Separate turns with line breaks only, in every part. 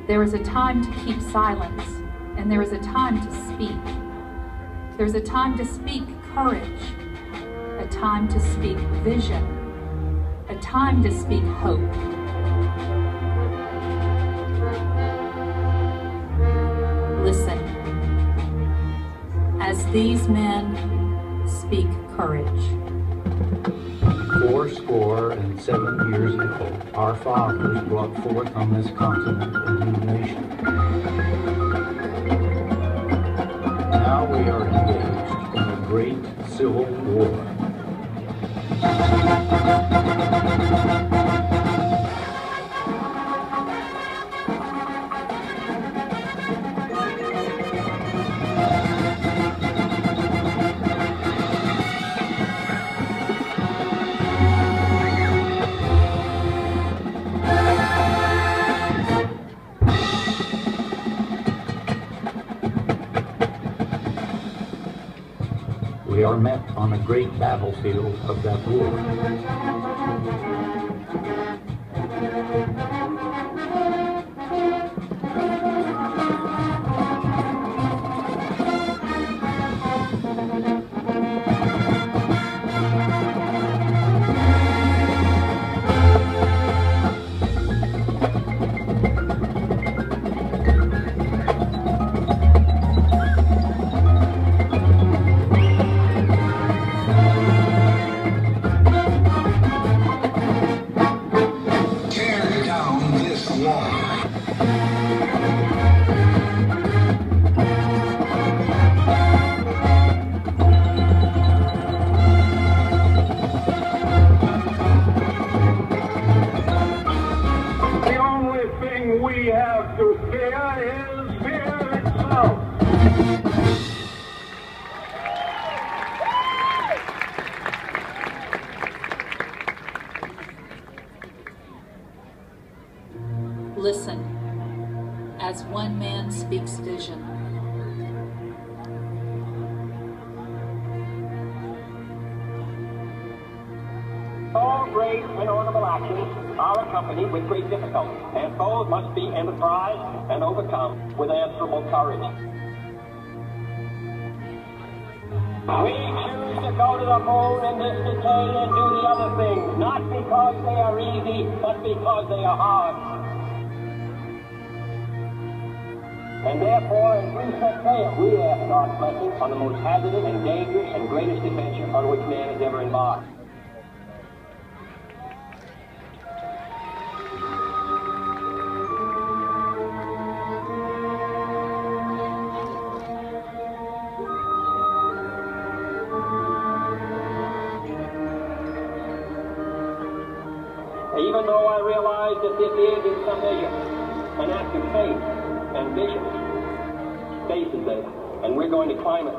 There is a time to keep silence, and there is a time to speak. There's a time to speak courage, a time to speak vision, a time to speak hope. Listen, as these men speak courage.
87 years ago, our fathers brought forth on this continent a new nation. Now we are engaged in a great civil war. We are met on a great battlefield of that war.
We have to fear is fear itself.
Listen, as one man speaks vision.
All great and honorable actions are accompanied with great difficulty, and both must be enterprised and overcome with answerable courage. We choose to go to the moon in this decade and do the other things, not because they are easy, but because they are hard. And therefore, as we set sail, we ask God's blessing on the most hazardous and dangerous and greatest adventure on which man has ever embarked. Even though I realize that this is, in some measure, an act of faith and vision, faith is there, and we're going to climb it.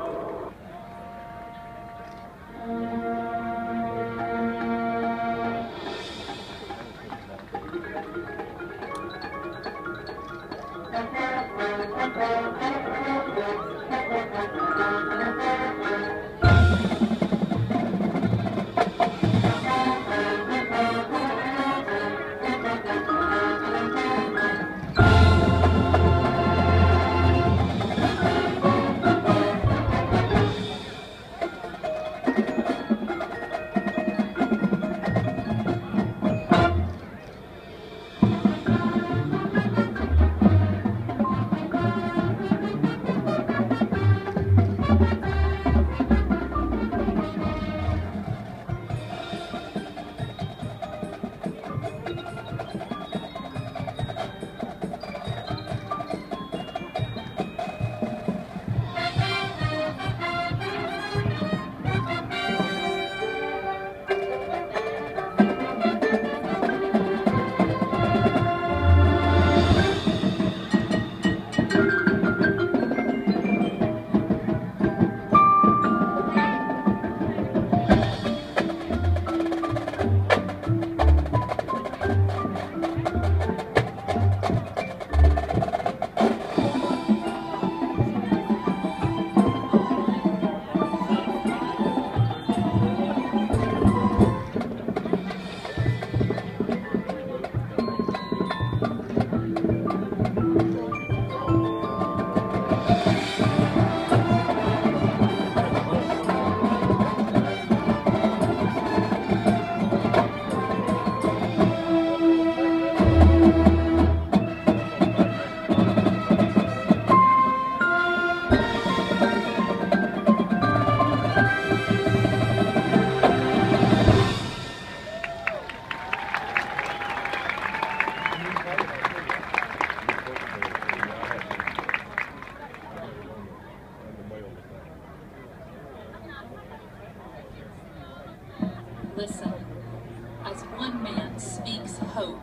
hope.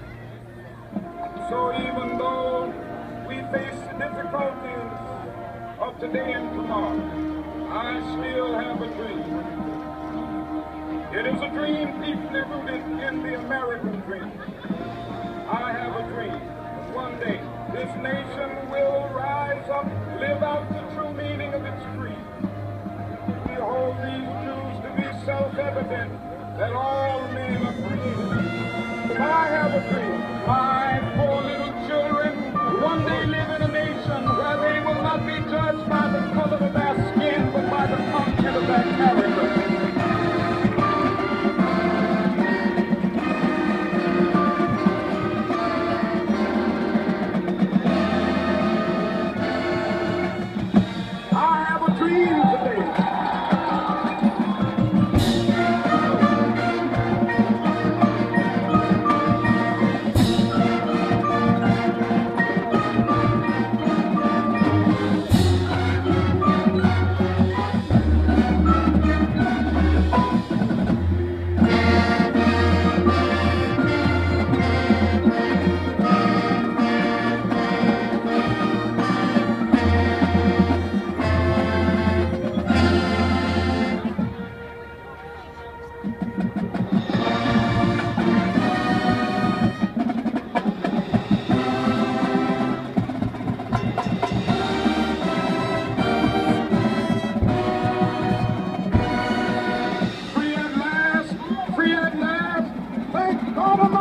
So even though we face the difficulties of today and tomorrow, I still have a dream. It is a dream deeply rooted in the American dream. I have a dream. One day, this nation will rise up, live out the true meaning of its creed. We hold these truths to be self-evident, that all men are created. I have a dream. My four little children will one day live in a nation where they will not be judged by the color of their skin, but by the content of their character. Free at last, thank God Almighty.